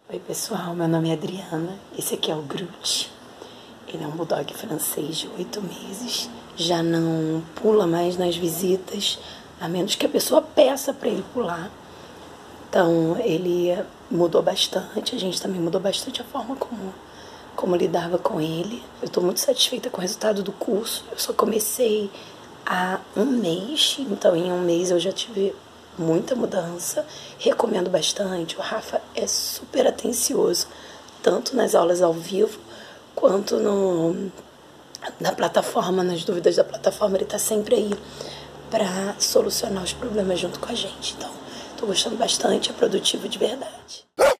Oi pessoal, meu nome é Adriana, esse aqui é o Groot. Ele é um bulldog francês de 8 meses, já não pula mais nas visitas, a menos que a pessoa peça para ele pular. Então ele mudou bastante, a gente também mudou bastante a forma como lidava com ele. Eu estou muito satisfeita com o resultado do curso, eu só comecei há um mês, então em um mês eu já tive muita mudança, recomendo bastante. O Rafa é super atencioso, tanto nas aulas ao vivo, quanto na plataforma, nas dúvidas da plataforma, ele está sempre aí para solucionar os problemas junto com a gente. Então, estou gostando bastante, é produtivo de verdade.